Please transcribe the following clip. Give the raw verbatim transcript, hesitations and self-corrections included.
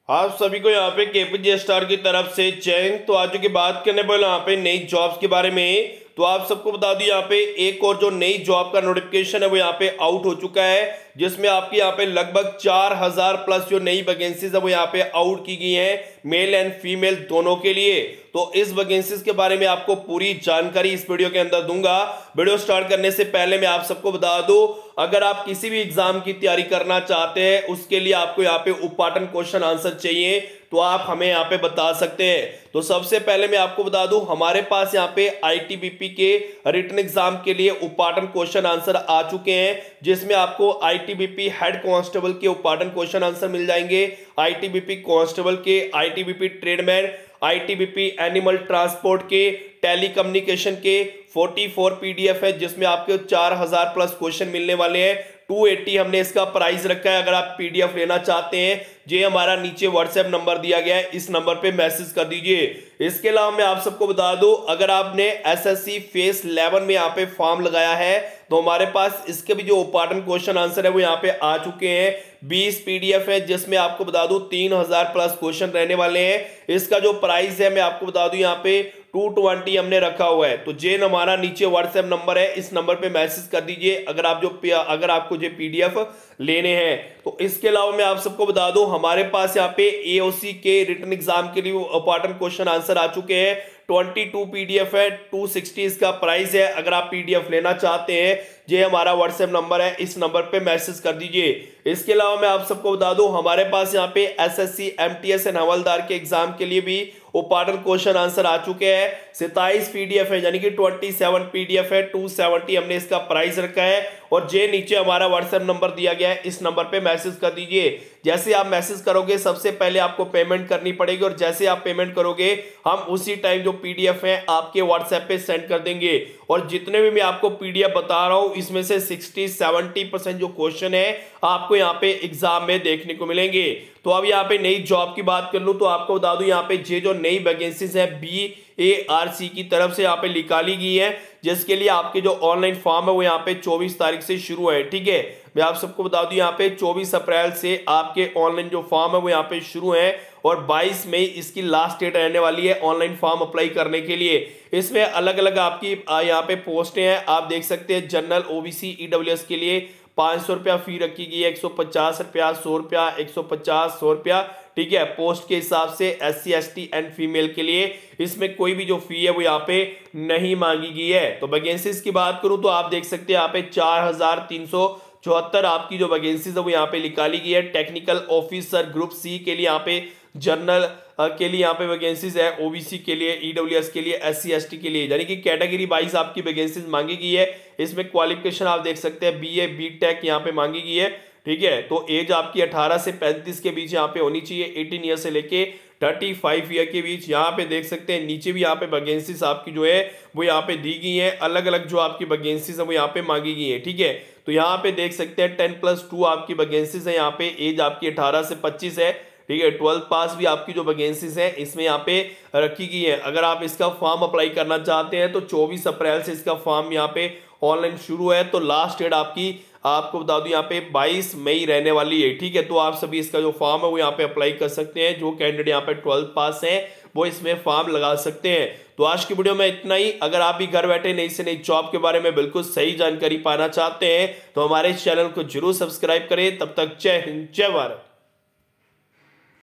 आप सभी को यहाँ पे केपीजे स्टार की तरफ से जय हिंद। तो आज की बात करने वाले यहाँ पे नई जॉब्स के बारे में। तो आप सबको बता दूं यहाँ पे एक और जो नई जॉब का नोटिफिकेशन है वो यहाँ पे आउट हो चुका है, जिसमें आपकी यहाँ पे लगभग चार हजार प्लस जो नई वैकेंसीज है वो यहाँ पे आउट की गई हैं, मेल एंड फीमेल दोनों के लिए। तो इस वैकेंसीज के बारे में आपको पूरी जानकारी इस वीडियो के अंदर दूंगा। वीडियो स्टार्ट करने से पहले मैं आप सबको बता दूं, अगर आप किसी भी एग्जाम की तैयारी करना चाहते हैं, उसके लिए आपको यहाँ पे उपाटन क्वेश्चन आंसर चाहिए, तो आप हमें यहाँ पे बता सकते हैं। तो सबसे पहले मैं आपको बता दूं, हमारे पास यहाँ पे आईटीबीपी के रिटन एग्जाम के लिए उपाटन क्वेश्चन आंसर आ चुके हैं, जिसमें आपको आईटीबीपी हेड कांस्टेबल के उपाटन क्वेश्चन आंसर मिल जाएंगे, आईटीबीपी कांस्टेबल के, ITBP tradesman, ITBP animal transport के, टेलीकम्युनिकेशन के चौवालीस पीडीएफ है, जिसमें आपके चार हजार प्लस क्वेश्चन मिलने वाले हैं। दो सौ अस्सी हमने इसका प्राइस रखा है। अगर आप पीडीएफ लेना चाहते हैं, ये हमारा नीचे व्हाट्सएप नंबर दिया गया है, इस नंबर पे मैसेज कर दीजिए। इसके अलावा मैं आप सबको बता दूं, अगर आपने एसएससी फेस इलेवन में यहाँ पे फॉर्म लगाया है, तो हमारे पास इसके भी जो उपाटन क्वेश्चन आंसर है वो यहाँ पे आ चुके हैं। बीस पीडीएफ है, जिसमें आपको बता दूं तीन हजार प्लस क्वेश्चन रहने वाले हैं। इसका जो प्राइस है मैं आपको बता दूं यहाँ पे दो सौ बीस हमने रखा हुआ है। तो जेन हमारा नीचे व्हाट्सएप नंबर है, इस नंबर पे मैसेज कर दीजिए अगर आप जो अगर आपको जो पीडीएफ लेने हैं। तो इसके अलावा मैं आप सबको बता दूं, हमारे पास यहाँ पे एओसी के रिटन एग्जाम के लिए इंपॉर्टेंट क्वेश्चन आंसर आ चुके हैं। बाईस पीडीएफ है, दो सौ साठ इसका प्राइस है। अगर आप पीडीएफ लेना चाहते हैं, ये हमारा व्हाट्सएप नंबर है, इस नंबर पे मैसेज कर दीजिए। इसके अलावा मैं आप सबको बता दूं, हमारे पास यहाँ पे एसएससी एमटीएस एंड हवलदार के एग्जाम के लिए भी उपाटन क्वेश्चन आंसर आ चुके हैं। सत्ताईस पीडीएफ है, यानी कि सत्ताईस पीडीएफ है, दो सौ सत्तर हमने इसका प्राइस रखा है, और जे नीचे हमारा व्हाट्सएप नंबर दिया गया है, इस नंबर पे मैसेज कर दीजिए। जैसे आप मैसेज करोगे, सबसे पहले आपको पेमेंट करनी पड़ेगी, और जैसे आप पेमेंट करोगे, हम उसी टाइम जो पीडीएफ है आपके व्हाट्सएप पे सेंड कर देंगे। और जितने भी मैं आपको पीडीएफ बता रहा हूं, इसमें से साठ सत्तर परसेंट जो क्वेश्चन है आपको यहाँ पे एग्जाम में देखने को मिलेंगे। तो अब यहाँ पे नई जॉब की बात कर लूं, तो आपको बता दूं, यहाँ पे ये जो नई वैकेंसीज है बी ए आर सी की तरफ से यहाँ पे निकाली गई है, जिसके लिए आपके जो ऑनलाइन फॉर्म है वो यहाँ पे चौबीस तारीख से शुरू है। ठीक है, मैं आप सबको बता दूं, यहाँ पे चौबीस अप्रैल से आपके ऑनलाइन जो फॉर्म है वो यहाँ पे शुरू है, और बाईस मई इसकी लास्ट डेट रहने वाली है ऑनलाइन फॉर्म अप्लाई करने के लिए। इसमें अलग अलग आपकी यहाँ पे पोस्टें हैं, आप देख सकते हैं। जनरल, ओबीसी, ईडब्ल्यूएस के लिए पाँच सौ रुपया फी रखी गई है, एक सौ पचास रुपया, सौ रुपया, एक सौ पचास, सौ रुपया। ठीक है, पोस्ट के हिसाब से। S C S T and female के लिए इसमें कोई भी जो फी है वो यहाँ पे नहीं मांगी गई है। तो वैकेंसीज की बात करूं तो आप देख सकते हैं यहाँ पे चार हजार तीन सौ चौहत्तर आपकी जो वैकेंसीज है वो यहाँ पे निकाली गई है। टेक्निकल ऑफिसर ग्रुप सी के लिए यहाँ पे, जनरल के लिए यहाँ पे वैकेंसीज है, ओबीसी के लिए, ईडब्ल्यूएस के लिए, एससी एसटी के लिए, यानी कि कैटेगरी वाइज आपकी वैकेंसीज मांगी गई है। इसमें क्वालिफिकेशन आप देख सकते हैं बीए बीटेक यहाँ पे मांगी गई है। ठीक है, तो एज आपकी अठारह से पैंतीस के बीच यहाँ पे होनी चाहिए, अठारह ईयर से लेके पैंतीस ईयर के बीच। यहाँ पे देख सकते हैं नीचे भी यहाँ पे वैकेंसीज आपकी जो है वो यहाँ पे दी गई है। अलग अलग जो आपकी वैकेंसीज है वो यहाँ पे मांगी गई है। ठीक है, तो यहाँ पे देख सकते हैं टेन प्लस टू आपकी वैकेंसीज है, यहाँ पे एज आपकी अठारह से पच्चीस है। ठीक है, ट्वेल्थ पास भी आपकी जो वैकेंसीज है इसमें यहाँ पे रखी गई है। अगर आप इसका फॉर्म अप्लाई करना चाहते हैं तो चौबीस अप्रैल से इसका फॉर्म यहाँ पे ऑनलाइन शुरू है, तो लास्ट डेट आपकी आपको बता दूं यहाँ पे बाईस मई रहने वाली है। ठीक है, तो आप सभी इसका जो फॉर्म है वो यहाँ पे अप्लाई कर सकते हैं। जो कैंडिडेट यहाँ पे ट्वेल्थ पास है वो इसमें फॉर्म लगा सकते हैं। तो आज की वीडियो में इतना ही। अगर आप भी घर बैठे नई से नई जॉब के बारे में बिल्कुल सही जानकारी पाना चाहते हैं, तो हमारे चैनल को जरूर सब्सक्राइब करें। तब तक जय हिंद, जय भारत।